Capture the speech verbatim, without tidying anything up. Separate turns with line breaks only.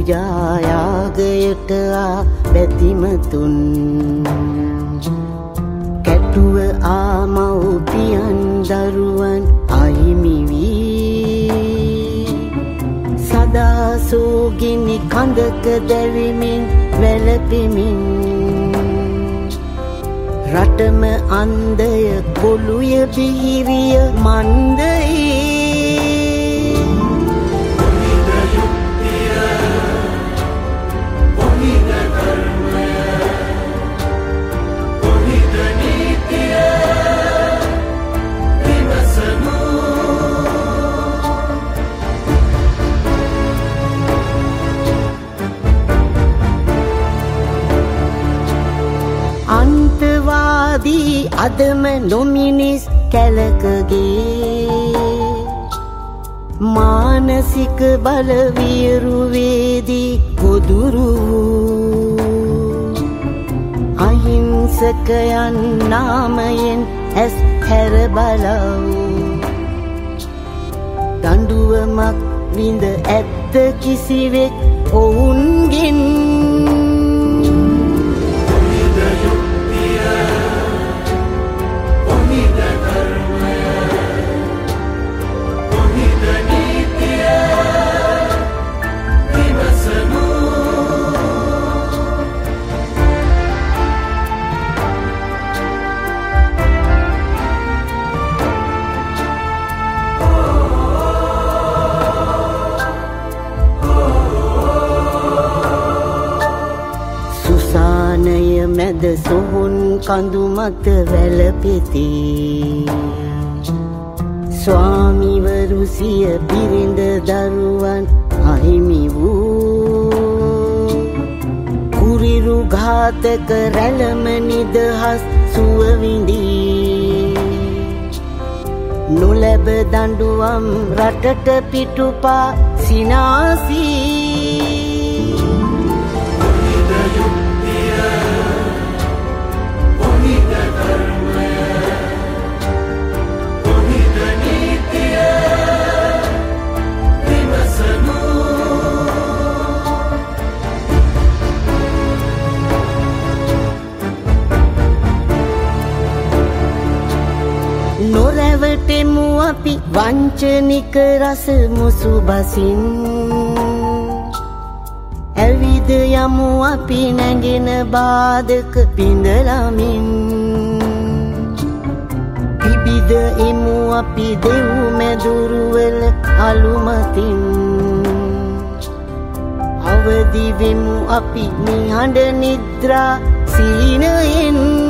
පූජා යාගයට ආ බැතිමතුන් කැටුව ආ මව්පියන් දරුවන් අහිමි වී සදා සෝගිනි කඳක දැවිමින් වැළපෙමින් රටම අන්දය කොළුය බිහිවිය මන්දයි අන්තවාදී අදම නොමිනිස් කැලකගේ මානසික බල විරුවේදී ගොදුරු අහිංසකයන් නාමයෙන් ඇස් හැර බලව් දඬුවමක් විඳ ඇත්ත කිසිවෙක් ඔවුන්ගෙන් මැද සොහොන් කඳු මත වැළපෙති ස්වාමිවරු සිය බිරිඳ දරුවන් අහිමි වූ කුරිරු ඝාතක රැළම නිදහස් සුව විඳී නොලැබ දඬුවම් රටට පිටුපා සිනාසී නොරැවටෙමු අපි වංචනික රස මුසු බසින් ඇවිද යමු අපි නැගෙන බාධක පිඳලමින් පිබිද එමු අපි දෙව් මැදුරුවල අලුමතින් අවදි වෙමු අපි නිහඬ නිද්‍රා සීනයෙන්